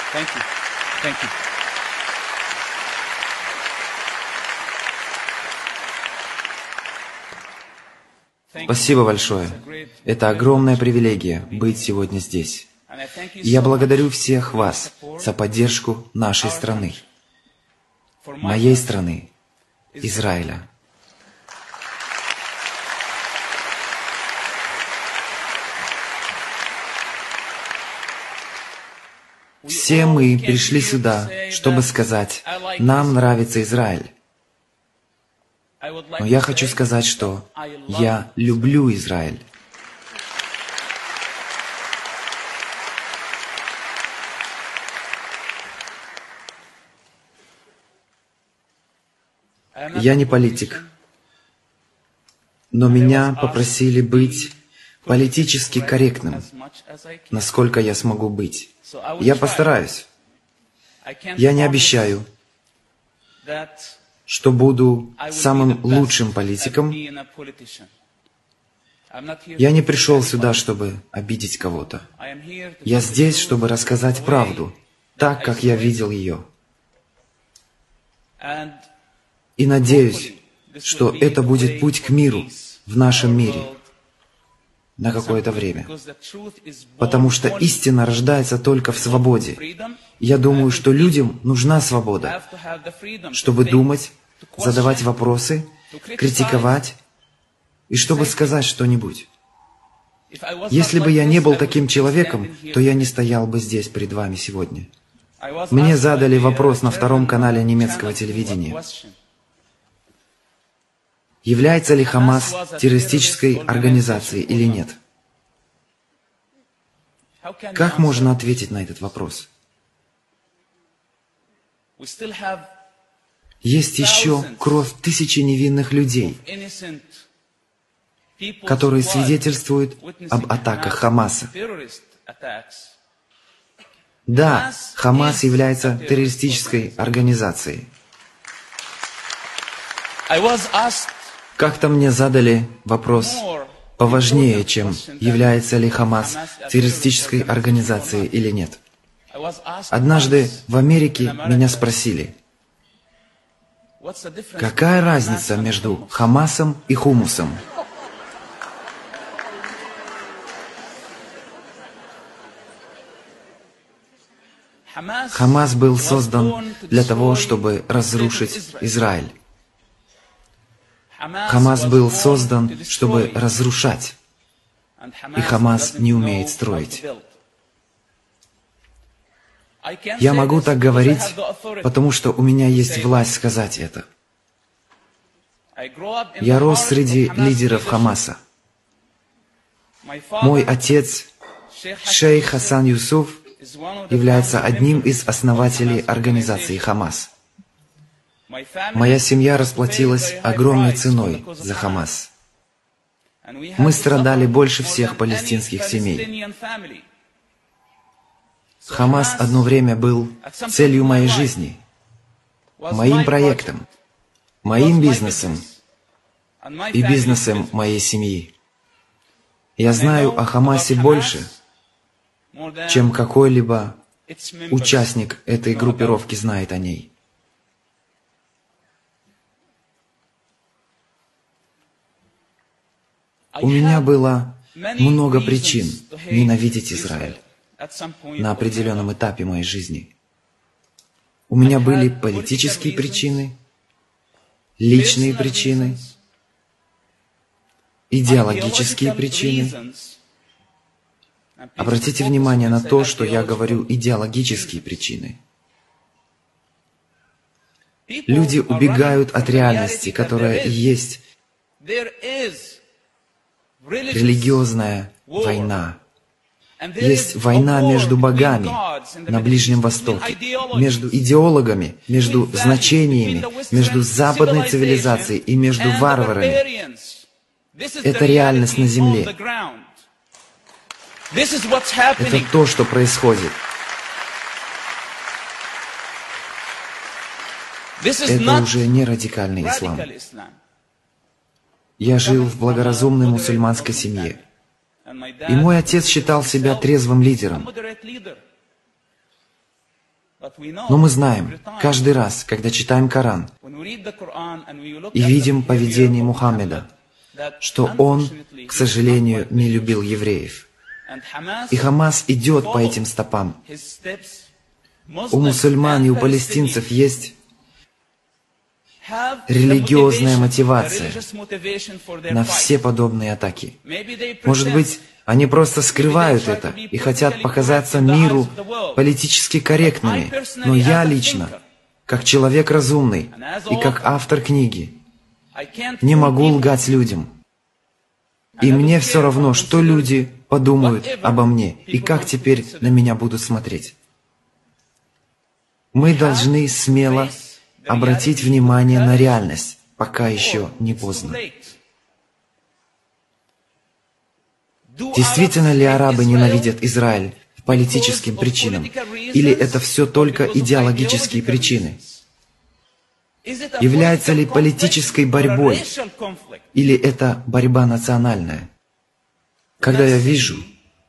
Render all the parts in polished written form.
Thank you. Thank you. Спасибо большое. Это огромная привилегия быть сегодня здесь. И я благодарю всех вас за поддержку нашей страны, моей страны, Израиля. Все мы пришли сюда, чтобы сказать, нам нравится Израиль. Но я хочу сказать, что я люблю Израиль. Я не политик, но меня попросили быть политически корректным, насколько я смогу быть. Я постараюсь. Я не обещаю, что буду самым лучшим политиком. Я не пришел сюда, чтобы обидеть кого-то. Я здесь, чтобы рассказать правду, так, как я видел ее. И надеюсь, что это будет путь к миру в нашем мире на какое-то время. Потому что истина рождается только в свободе. Я думаю, что людям нужна свобода, чтобы думать, задавать вопросы, критиковать и чтобы сказать что-нибудь. Если бы я не был таким человеком, то я не стоял бы здесь перед вами сегодня. Мне задали вопрос на втором канале немецкого телевидения. Является ли Хамас террористической организацией или нет? Как можно ответить на этот вопрос? Есть еще кровь тысячи невинных людей, которые свидетельствуют об атаках Хамаса. Да, Хамас является террористической организацией. Как-то мне задали вопрос поважнее, чем является ли Хамас террористической организацией или нет. Однажды в Америке меня спросили, какая разница между Хамасом и хумусом? Хамас был создан для того, чтобы разрушить Израиль. Хамас был создан, чтобы разрушать, и Хамас не умеет строить. Я могу так говорить, потому что у меня есть власть сказать это. Я рос среди лидеров Хамаса. Мой отец, шейх Хасан Юсуф, является одним из основателей организации Хамас. Моя семья расплатилась огромной ценой за Хамас. Мы страдали больше всех палестинских семей. Хамас одно время был целью моей жизни, моим проектом, моим бизнесом и бизнесом моей семьи. Я знаю о Хамасе больше, чем какой-либо участник этой группировки знает о ней. У меня было много причин ненавидеть Израиль на определенном этапе моей жизни. У меня были политические причины, личные причины, идеологические причины. Обратите внимание на то, что я говорю идеологические причины. Люди убегают от реальности, которая есть религиозная война. Есть война между богами на Ближнем Востоке, между идеологами, между значениями, между западной цивилизацией и между варварами. Это реальность на земле. Это то, что происходит. Это уже не радикальный ислам. Я жил в благоразумной мусульманской семье. И мой отец считал себя трезвым лидером. Но мы знаем, каждый раз, когда читаем Коран и видим поведение Мухаммеда, что он, к сожалению, не любил евреев. И Хамас идет по этим стопам. У мусульман и у палестинцев есть религиозная мотивация на все подобные атаки. Может быть, они просто скрывают это и хотят показаться миру политически корректными. Но я лично, как человек разумный и как автор книги, не могу лгать людям. И мне все равно, что люди подумают обо мне и как теперь на меня будут смотреть. Мы должны смело обратить внимание на реальность, пока еще не поздно. Действительно ли арабы ненавидят Израиль по политическим причинам? Или это все только идеологические причины? Является ли политической борьбой? Или это борьба национальная? Когда я вижу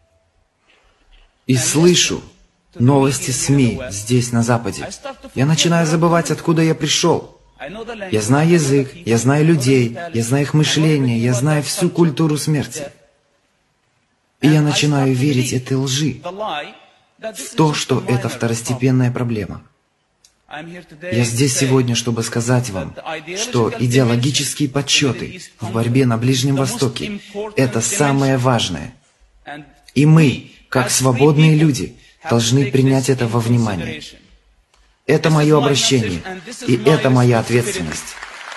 и слышу новости СМИ здесь, на Западе, я начинаю забывать, откуда я пришел. Я знаю язык, я знаю людей, я знаю их мышление, я знаю всю культуру смерти. И я начинаю верить этой лжи, в то, что это второстепенная проблема. Я здесь сегодня, чтобы сказать вам, что идеологические подсчеты в борьбе на Ближнем Востоке – это самое важное. И мы, как свободные люди, должны принять это во внимание. Это мое обращение, и это моя ответственность.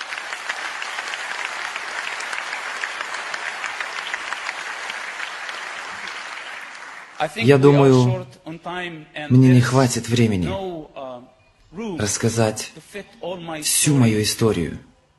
Я думаю, мне не хватит времени рассказать всю мою историю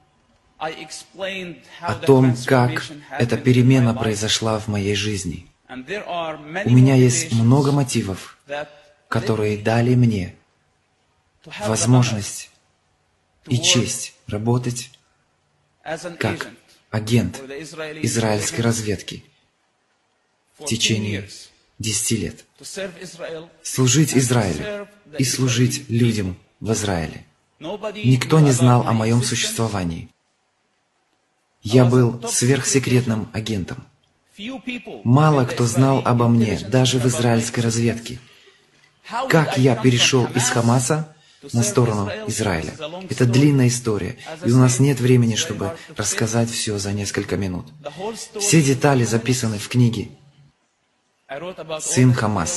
о том, как эта перемена произошла в моей жизни. У меня есть много мотивов, которые дали мне возможность и честь работать как агент израильской разведки в течение 10 лет. Служить Израилю и служить людям в Израиле. Никто не знал о моем существовании. Я был сверхсекретным агентом. Мало кто знал обо мне, даже в израильской разведке. Как я перешел из Хамаса на сторону Израиля? Это длинная история, и у нас нет времени, чтобы рассказать все за несколько минут. Все детали записаны в книге «Сын Хамаса».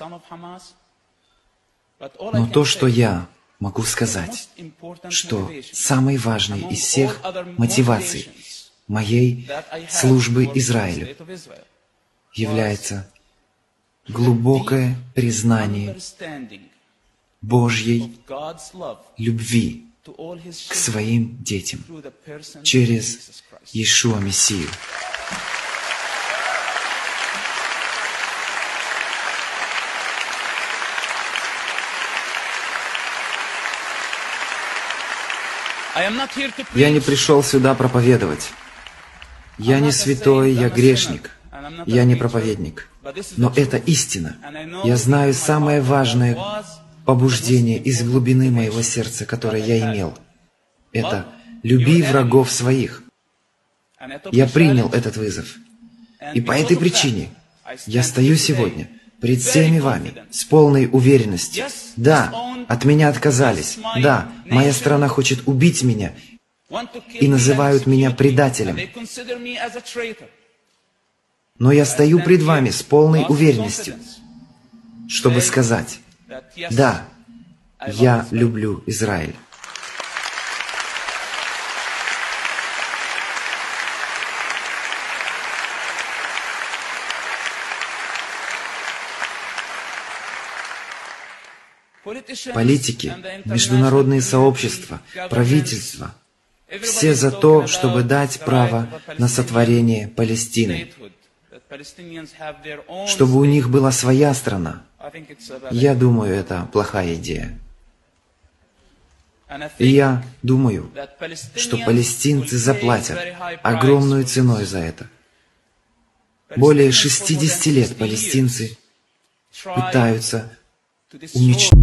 Но то, что я могу сказать, что самой важной из всех мотиваций моей службы Израилю является глубокое признание Божьей любви к своим детям через Иешуа Мессию. Я не пришел сюда проповедовать. Я не святой, я грешник. Я не проповедник. Но это истина. Я знаю самое важное побуждение из глубины моего сердца, которое я имел. Это «люби врагов своих». Я принял этот вызов. И по этой причине я стою сегодня пред всеми вами с полной уверенностью. Да, от меня отказались. Да, моя страна хочет убить меня и называют меня предателем. Но я стою пред вами с полной уверенностью, чтобы сказать: да, я люблю Израиль. Политики, международные сообщества, правительства – все за то, чтобы дать право на сотворение Палестины, чтобы у них была своя страна. Я думаю, это плохая идея. И я думаю, что палестинцы заплатят огромную ценой за это. Более 60 лет палестинцы пытаются уничтожить